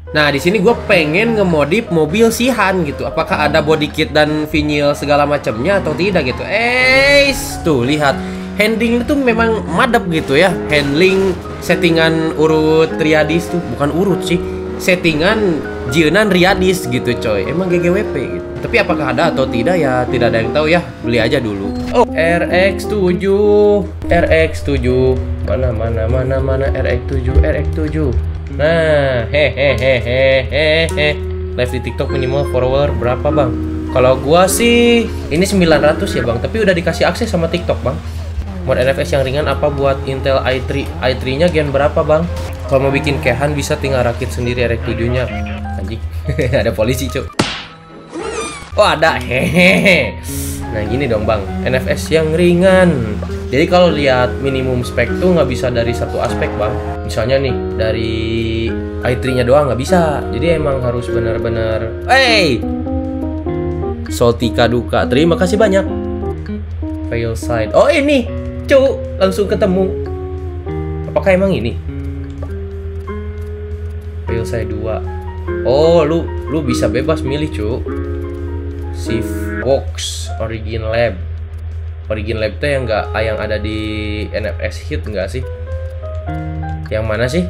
Nah, di sini gue pengen ngemodif mobil Sihan gitu. Apakah ada body kit dan vinyl segala macamnya atau tidak gitu. Tuh lihat. Handling itu memang madep gitu ya. Handling settingan urut Riadis tuh. Bukan urut sih. Settingan jeunan Riadis gitu coy. Emang GGWP gitu. Tapi apakah ada atau tidak ya tidak ada yang tahu ya. Beli aja dulu. Oh, RX7. RX7. Mana RX7. RX7. Nah, hehehe. Live di TikTok minimal follower berapa, Bang? Kalau gua sih ini 900 ya, Bang. Tapi udah dikasih akses sama TikTok, Bang. Mod NFS yang ringan apa buat Intel i3? i3-nya gen berapa, Bang? Kalau mau bikin kehan bisa tinggal rakit sendiri RX7-nya. Anjing. Ada polisi, Cuk. Oh, ada. Hehehe. Nah, gini dong, Bang. NFS yang ringan. Jadi kalau lihat minimum spek tuh nggak bisa dari satu aspek, Bang. Misalnya nih, dari i3-nya doang nggak bisa. Jadi emang harus benar-benar. Soltika Duka, terima kasih banyak. Fail side. Oh ini, Cuk, langsung ketemu. Apakah emang ini? Fail side 2. Oh, lu bisa bebas milih, Cuk. Shift Box Origin Lab. Origin Lab tuh yang ada di NFS Hit enggak sih? Yang mana sih?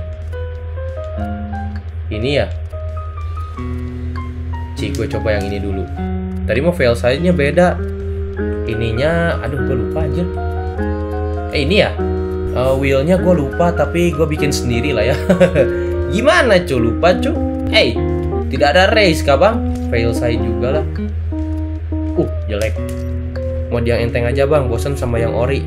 Ini ya. Gue coba yang ini dulu. Tadi mau fail side-nya beda. Ininya, aduh gue lupa aja. Ini ya. Wheel-nya gue lupa tapi gue bikin sendiri lah ya. Gimana cu, lupa cu? Tidak ada race kah, Bang? Fail side juga lah. Jelek. Mau yang enteng aja, Bang, bosen sama yang ori.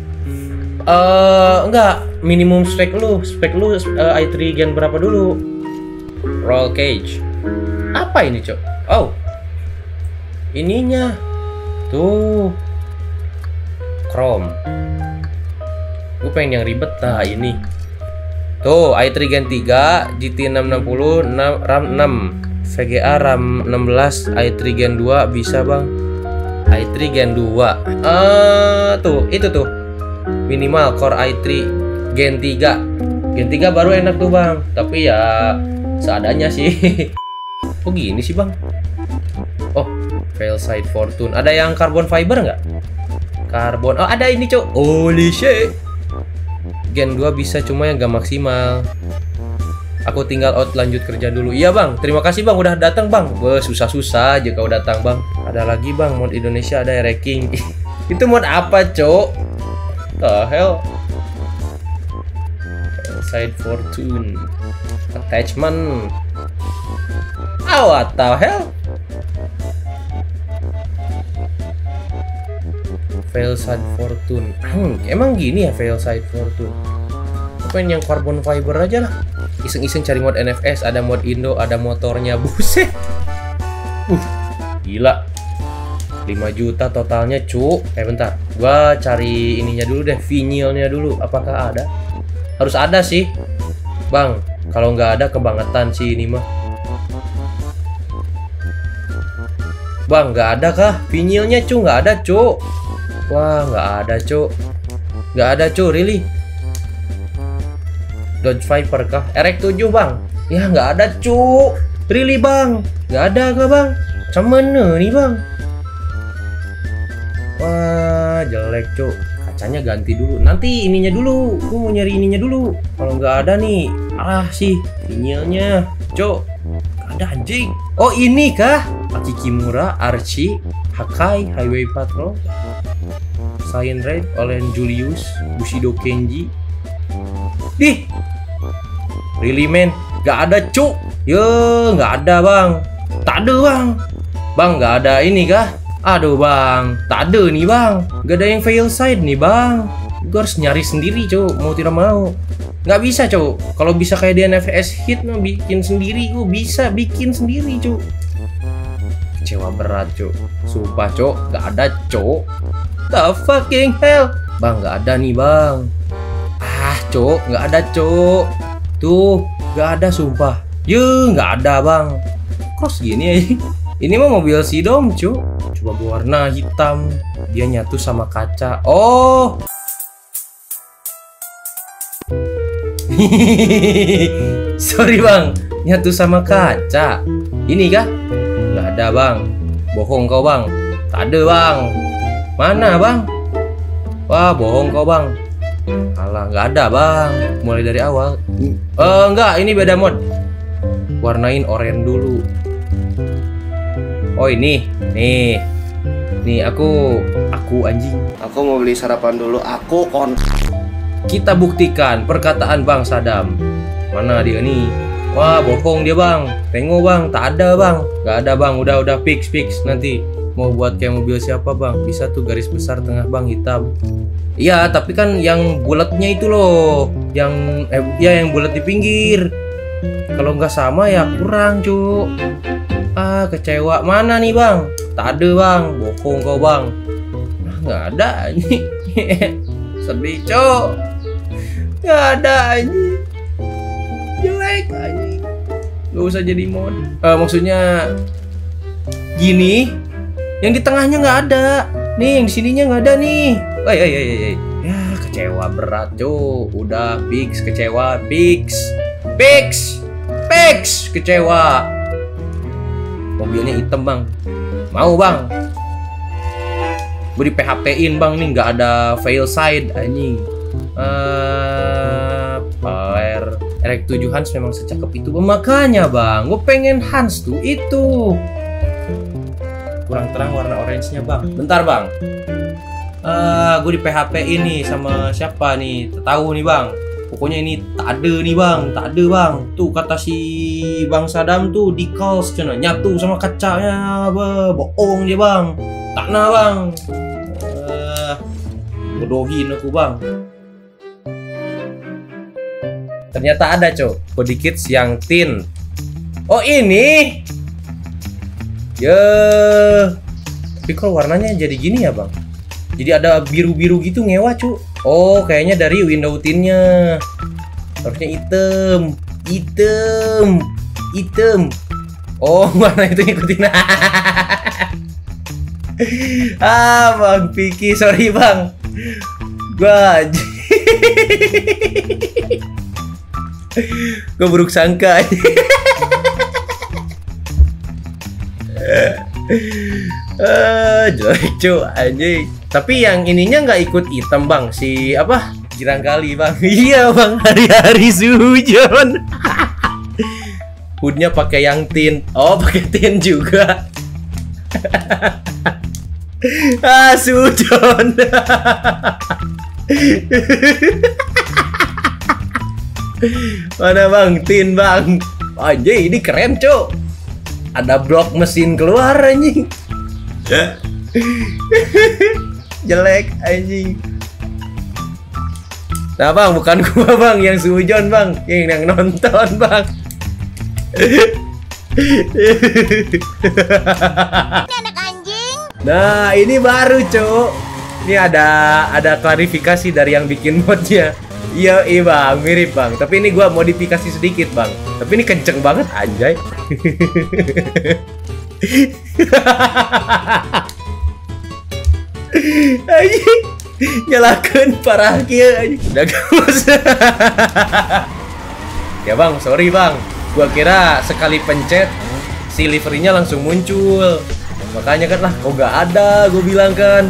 Enggak, minimum spek lu i3 gen berapa dulu? Roll cage. Apa ini, Cok? Oh. Ininya. Tuh. Chrome. Gue pengen yang ribet ini. Tuh, i3 gen 3, GT 660, RAM 6, VGA RAM 16, i3 gen 2 bisa, Bang. i3 gen 2. Tuh, itu tuh. Minimal core i3 gen 3. Gen 3 baru enak tuh, Bang. Tapi ya seadanya sih. Oh gini sih, Bang. Oh, fail side Fortune. Ada yang carbon fiber nggak? Karbon. Oh, ada ini, Cok. Holy shit. Gen 2 bisa, cuma yang gak maksimal. Aku tinggal out, lanjut kerja dulu. Iya, Bang. Terima kasih, Bang, udah datang, Bang. Susah-susah aja kau datang, Bang. Ada lagi, Bang, mod Indonesia ada ranking. Itu mod apa, Cok? The hell? Side Fortune. Attachment. Oh, what the hell? Fail side Fortune. Emang gini ya fail side Fortune? Pengen yang carbon fiber aja lah. Iseng-iseng cari mod NFS, ada mod Indo, ada motornya. Buset. Gila. 5 juta totalnya, Cuk. Bentar. Gua cari ininya dulu deh, vinylnya dulu. Apakah ada? Harus ada sih, Bang. Kalau nggak ada kebangetan sih ini mah. Bang, nggak ada kah? Vinylnya, Cuk, nggak ada, Cuk. Wah, nggak ada, Cuk. Nggak ada, Cuk, really. Dodge Viper kah? RX7, Bang. Ya, nggak ada, Cuk. Really, Bang. Nggak ada kah, Bang? Mana nih, Bang? Wah, jelek, Cuk. Kacanya ganti dulu. Nanti ininya dulu. Gue mau nyari ininya dulu. Kalau nggak ada nih, sih vinylnya, Cuk. Nggak ada, anjing. Oh, ini kah? Aki Kimura, Archie, Hakai, Highway Patrol, Sign Raid, Olen Julius, Bushido Kenji. Really, man? Nggak ada, Cuk. Nggak ada, Bang. Tak ada, Bang. Bang, nggak ada ini kah? Aduh, Bang, tak ada nih, Bang. Gak ada yang fail side nih, Bang. Gue harus nyari sendiri, Cuk. Mau tidak mau. Nggak bisa, Cuk. Kalau bisa kayak di NFS Hit mah bikin sendiri. Gue bisa bikin sendiri, Cuk. Kecewa berat, Cuk. Sumpah, Cuk. Gak ada, Cuk. The fucking hell. Bang, nggak ada nih, Bang. Cuk. Nggak ada, Cuk. Tuh, nggak ada, sumpah. Nggak ada, Bang. Cross gini aja. Ini mah mobil Sidom, Cuk. Coba gua warna hitam. Dia nyatu sama kaca. Oh. Sorry bang, nyatu sama kaca. Ini kah? Nggak ada bang. Bohong kau bang. Tak ada bang. Mana bang? Wah bohong kau bang. Alah nggak ada bang. Mulai dari awal. Enggak, ini beda mod. Warnain oranye dulu. Oh ini, nih aku anjing. Aku mau beli sarapan dulu. Aku Kita buktikan perkataan Bang Sadam. Mana dia nih? Wah bohong dia bang. Tengok bang, tak ada bang. Gak ada bang, udah fix. Nanti mau buat kayak mobil siapa bang? Bisa tuh garis besar tengah bang hitam. Iya tapi kan yang bulatnya itu loh. Yang bulat di pinggir. Kalau nggak sama ya kurang cuk. Kecewa. Mana nih bang? Tak ada bang. Bohong kau bang. Nggak ada ini. Sedih cuk. Nggak ada ini. Jelek anjing. Gak usah jadi mod. Maksudnya gini, yang di tengahnya nggak ada. Nih yang di sininya nggak ada nih. Ya kecewa berat cuy. Udah fix kecewa, fix kecewa. Mobilnya hitam bang. Mau bang? Gue di PHP-in bang nih, nggak ada fail side anjing. Power RX7 Hans memang secakep itu. Makanya bang, gue pengen Hans tuh itu. Kurang terang warna orange-nya bang. Bentar bang. Gue di PHP ini sama siapa nih? Tahu nih bang. Pokoknya ini tak ada nih bang, tak ada bang. Tuh kata si Bang Sadam tuh decals cina nyatu sama kacanya, bohong dia bang. Tak na bang. Bodohin aku bang. Ternyata ada cok, body kits yang tin. Oh ini. Tapi kalau warnanya jadi gini ya bang. Jadi ada biru-biru gitu ngewa cu. Oh kayaknya dari window tinnya. Harusnya hitam. Oh warna itu ngikutin. Bang Piki, sorry bang. Gue buruk sangka. Jelek cu anjing. Tapi yang ininya nggak ikut hitam bang. Si apa? Girang kali bang. Iya bang, hari-hari sujon. Hoodnya pakai yang tin. Oh pakai tin juga. Sujon. Mana bang? Tin bang. Anjing ini keren cok. Ada blok mesin keluar anjing. Jelek anjing. Nah bang, bukan gua bang yang sujon bang, yang nonton bang. Anak anjing. Nah ini baru cok. Ini ada klarifikasi dari yang bikin modnya. Iya bang, mirip bang. Tapi ini gua modifikasi sedikit bang. Tapi ini kenceng banget anjay. Anjing, nyalakan parah kia anjing. Udah gak usah. Ya bang, sorry bang. Gua kira sekali pencet si liverynya langsung muncul. Makanya kan lah, kok gak ada, gue bilang kan.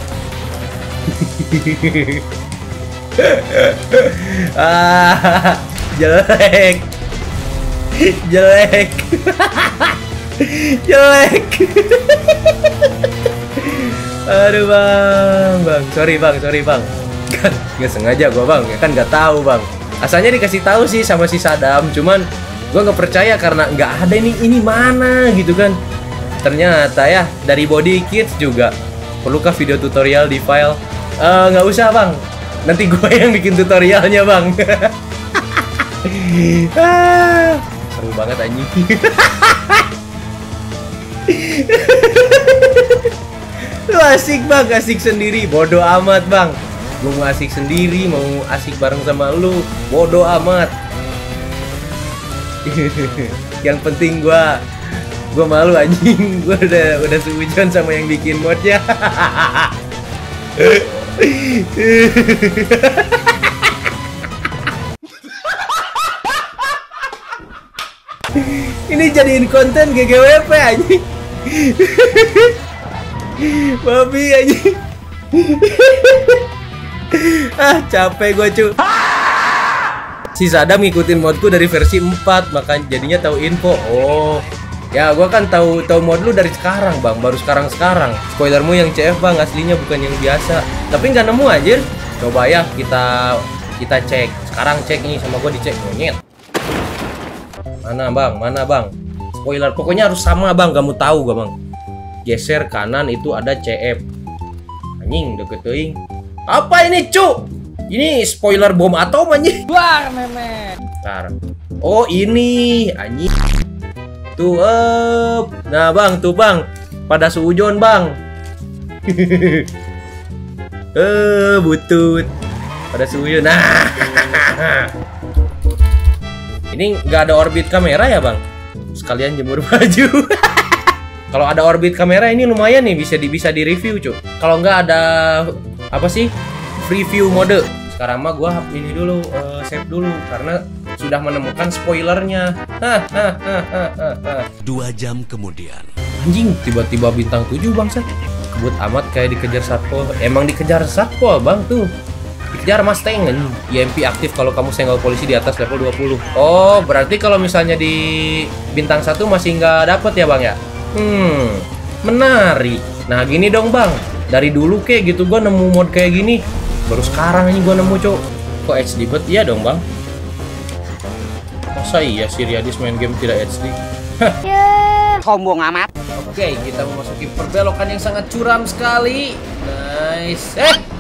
Jelek. Jelek. Aduh bang, sorry bang. Kan nggak sengaja gua bang, kan nggak tahu bang. Asalnya dikasih tahu sih sama si Sadam, cuman gua nggak percaya karena nggak ada ini mana gitu kan. Ternyata ya dari body kits juga. Perlukah video tutorial di file? Nggak usah bang, nanti gua yang bikin tutorialnya bang. Seru banget anjing. Lu asik bang, asik sendiri, bodoh amat bang. Gue mau asik sendiri, mau asik bareng sama lu, bodoh amat. Yang penting gue malu anjing, gue udah seujon sama yang bikin modnya. Ini jadiin konten GGWP anjing. Babi anjing. Capek gue cu. Si Sadam ngikutin modku dari versi 4, makanya jadinya tahu info. Oh, ya gua kan tahu mod lu dari sekarang bang, baru sekarang. Spoilermu yang CF bang, aslinya bukan yang biasa. Tapi nggak nemu anjir. Coba ya kita cek. Sekarang cek nih sama gua dicek monyet. Mana bang? Spoiler pokoknya harus sama bang, kamu tahu gak bang? Geser kanan itu ada CF. Anjing deket teuing. Apa ini cu? Ini spoiler bom atom anjing. Luar memet. Bentar. Oh ini anjing. Tuh nah bang, tuh bang. Pada suujon bang. Butut. Pada suujon. Nah. Ini nggak ada orbit kamera ya bang? Sekalian jemur baju. Kalau ada orbit kamera ini lumayan nih, bisa di review cuy. Kalau nggak ada apa sih? Preview mode. Sekarang mah gua ini dulu save dulu karena sudah menemukan spoilernya. 2 jam kemudian. Anjing, tiba-tiba bintang 7 bangsat. Kebut amat kayak dikejar satpol. Emang dikejar satpol bang tuh. Dikejar Mustang kan. IMP aktif kalau kamu senggol polisi di atas level 20. Oh, berarti kalau misalnya di bintang 1 masih nggak dapet ya bang ya? Menarik. Nah gini dong bang. Dari dulu kayak gitu gua nemu mod kayak gini. Baru sekarang ini gua nemu cok. Kok HD bet? Iya dong bang. Masa iya si Riyadis main game tidak HD? Sombong amat. Oke, kita memasuki perbelokan yang sangat curam sekali. Nice.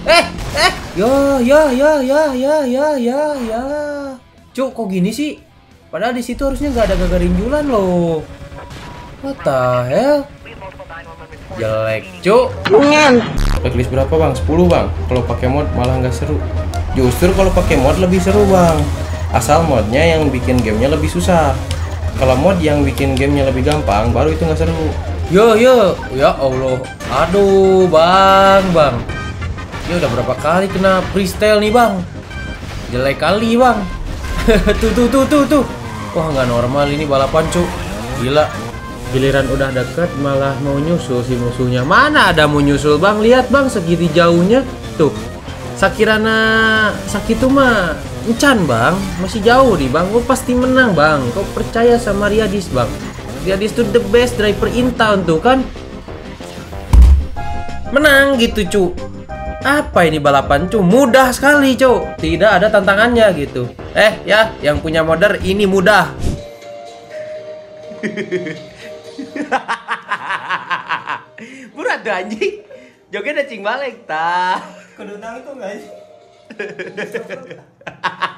Ya. Cuk, kok gini sih? Padahal di situ harusnya nggak ada gagarinjulan loh. What the hell? Jelek, cuk. Checklist berapa bang? 10 bang. Kalau pakai mod malah nggak seru. Justru kalau pakai mod lebih seru bang. Asal modnya yang bikin gamenya lebih susah. Kalau mod yang bikin gamenya lebih gampang, baru itu nggak seru. Yo, ya Allah. Aduh, bang. Ini udah berapa kali kena freestyle nih bang? Jelek kali bang. tuh. Wah nggak normal ini balapan cuk. Gila. Giliran udah deket malah mau nyusul si musuhnya. Mana ada mau nyusul bang? Lihat bang segini jauhnya. Tuh. Sakirana Sakitu mah encan bang. Masih jauh nih bang. Gue pasti menang bang. Kau percaya sama Riyadis bang? Riyadis tuh the best driver in town tuh kan. Menang gitu cu. Apa ini balapan cu? Mudah sekali cu. Tidak ada tantangannya gitu. Ya yang punya modder ini mudah. Berat tuh anjing. Joget ada cing balik ta. Kudu nang itu guys.